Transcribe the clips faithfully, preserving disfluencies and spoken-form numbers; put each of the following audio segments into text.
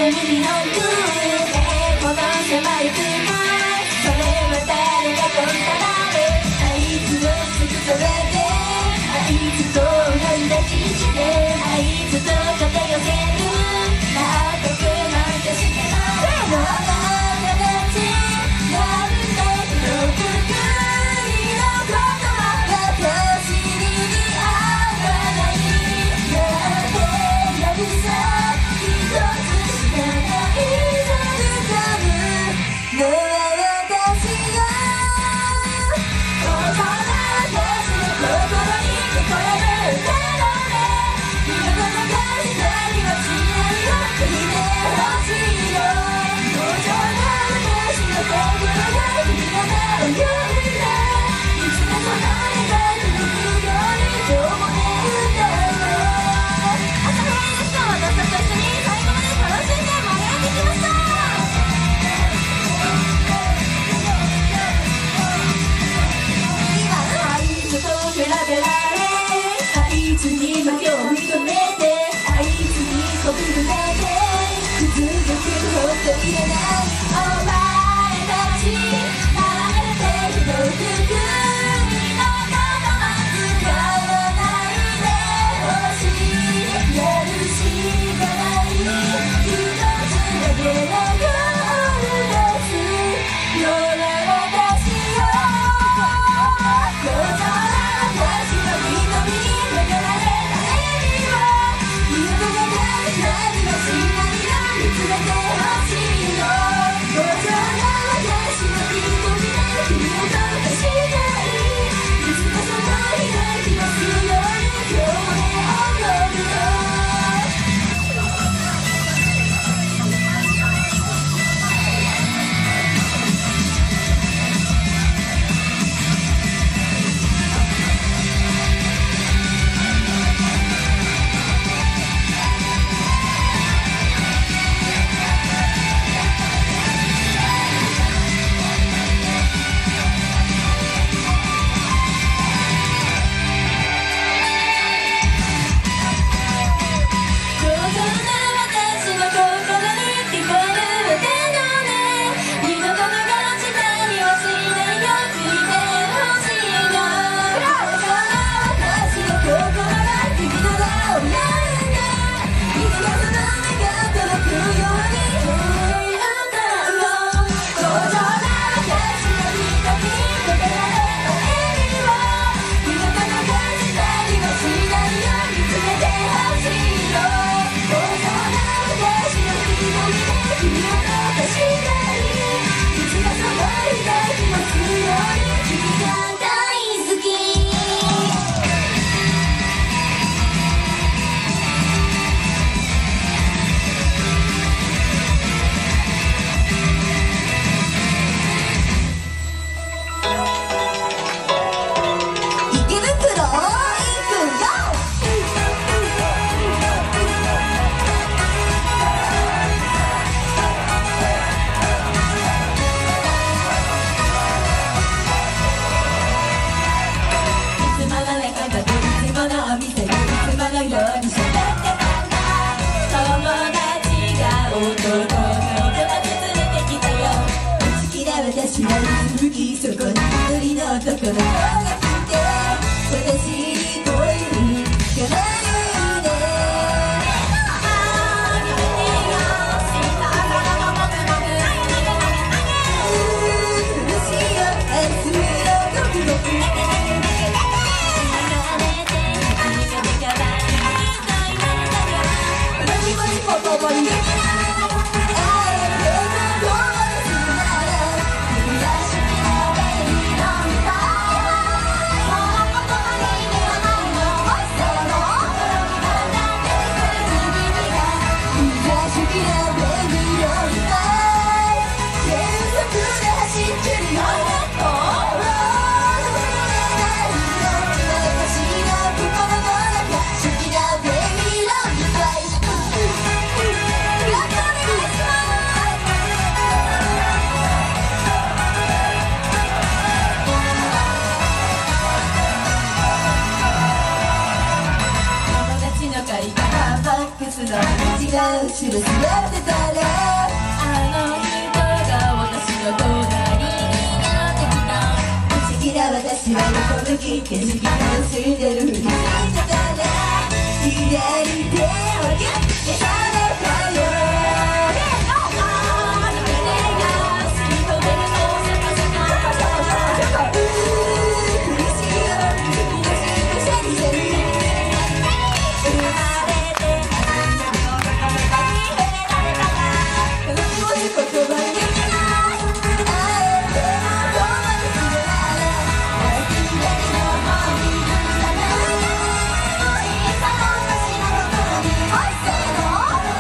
てる日本風でこの狭い空間それは誰がとったらあいつのすぐそばであいつと同じ立ち位置であいつと肩寄せる納得なんてしてないでもあなたたちなんで黒く国のことは私に似合わないなんてやるさ一つしかないぞ掴むのは私よこの私の心に聞こえる歌のね二度と流したりはしないよ聞いてほしいよ無情な私の心が君の名を呼んでいつもその願い届くように今日もね歌おう朝早いですが私たちと一緒に最後まで楽しんで盛り上げてきましたあいつと比べられあいつに負けを認めてあいつにこびるなんて崩れてほっといれないお前たち離れてひどく国のことは使わないでほしいやるしかない一つだけのゴールですよな私よこの私の瞳に向けられた笑みは二度と流したりはしないよ見つめてほしいよい景色をしてるふりしてたら左手をギュッてされたよ「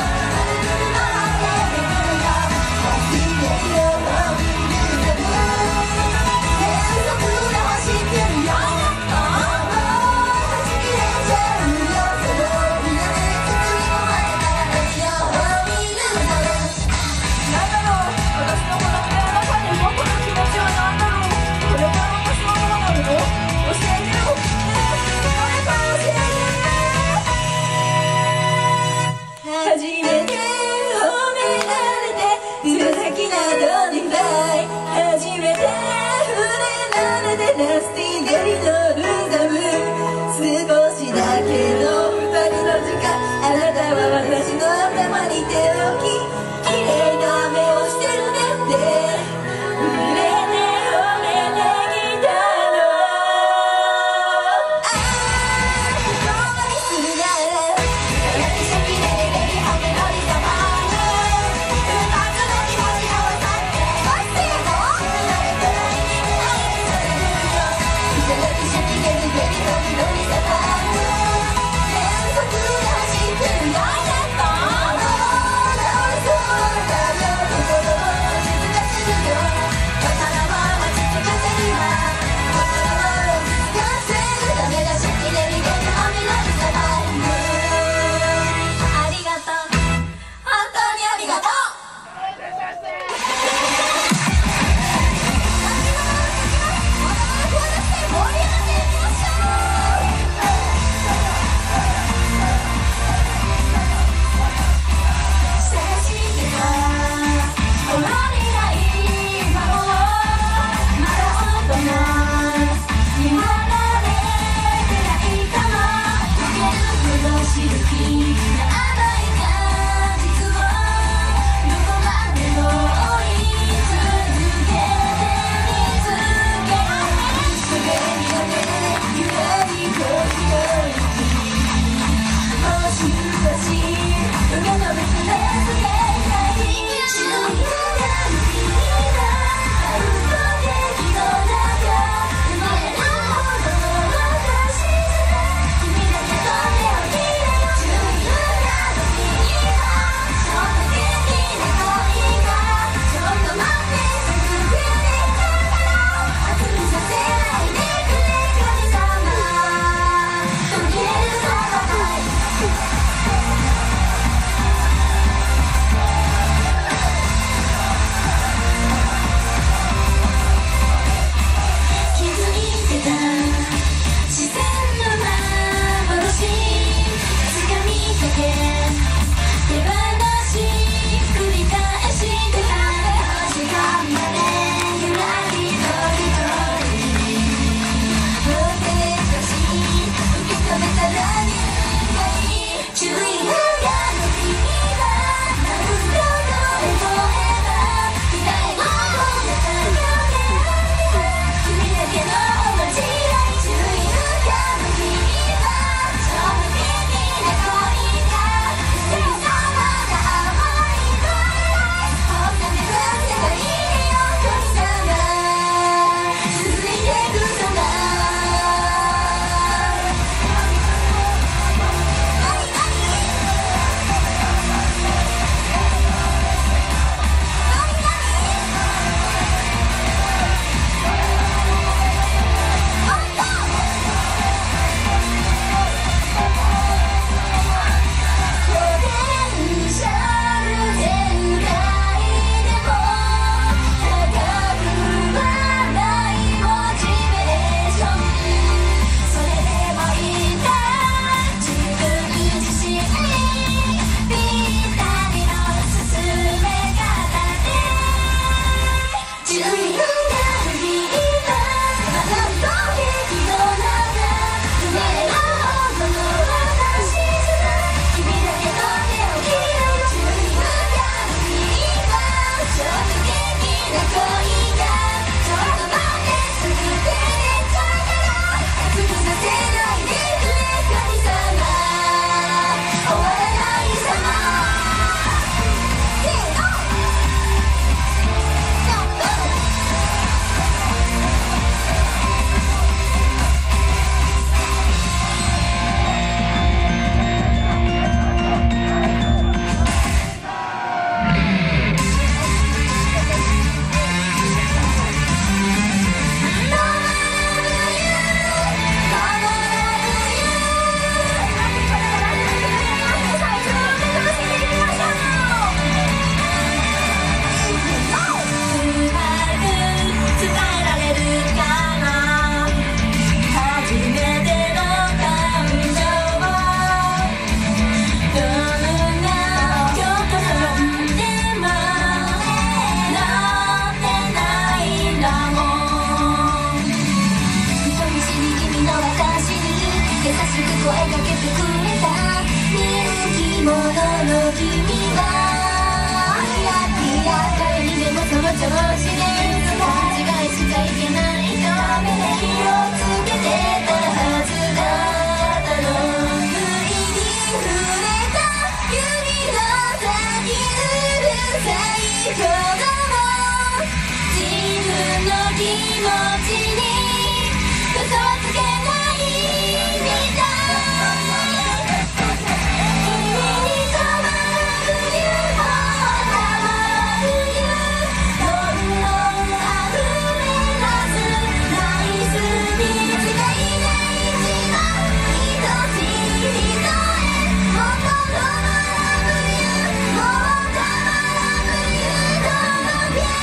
ほども自分の気持ちに嘘をつけないみたい君に染まる冬もたまらぬ冬どんどん溢れ出すナイスに世界で一番愛しい人へもっと止まらぬ冬もうたまらぬ冬届け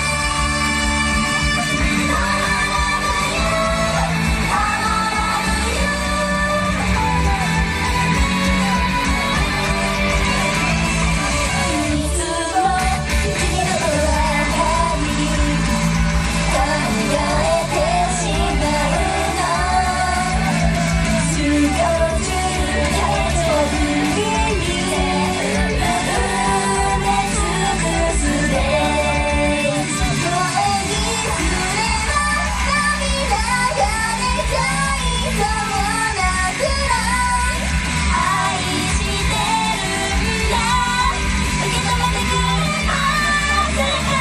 止まらぬ冬たまらぬ冬いつも君の中に考えてしまうの少し変えた時に埋め尽くすで声にすれば涙が出ちゃいそうなくらい愛してるんだ受け止めてくれますか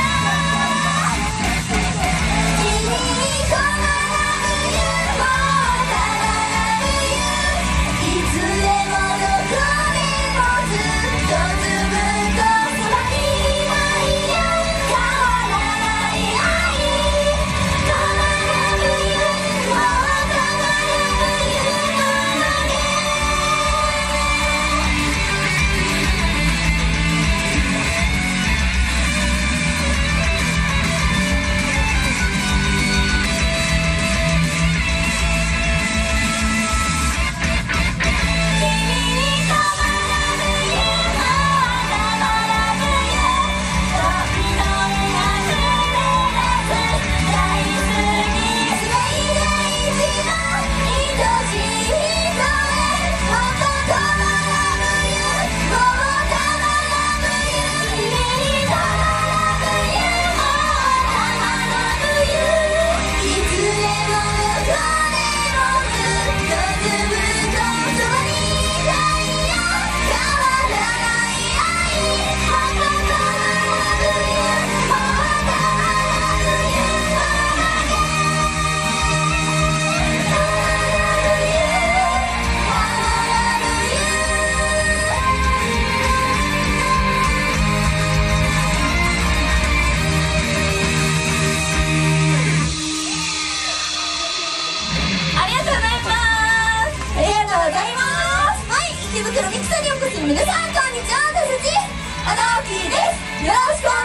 君に止まらぬ冬もたまらぬ冬いつでもどこでもずっとずっとそばにいないよ変わらない愛止まらぬ冬もうたまらぬ冬届け君に止まらぬ冬もたまらぬ冬どんどん溢れ出す大好き世界で一番愛しい人へもっと止まらぬ冬もうたまらぬ冬君に止まらぬ冬もたまらぬ冬いつでもどこでもずっとずっとそばにいたいよ変わらない愛もっと止まらぬ冬もうたまらぬ冬届けたまらぬ冬たまらぬありがとうございますありがとうございますはい池袋ミキサーにお越しの皆さんこんにちは私たちアナーキーですよろしくお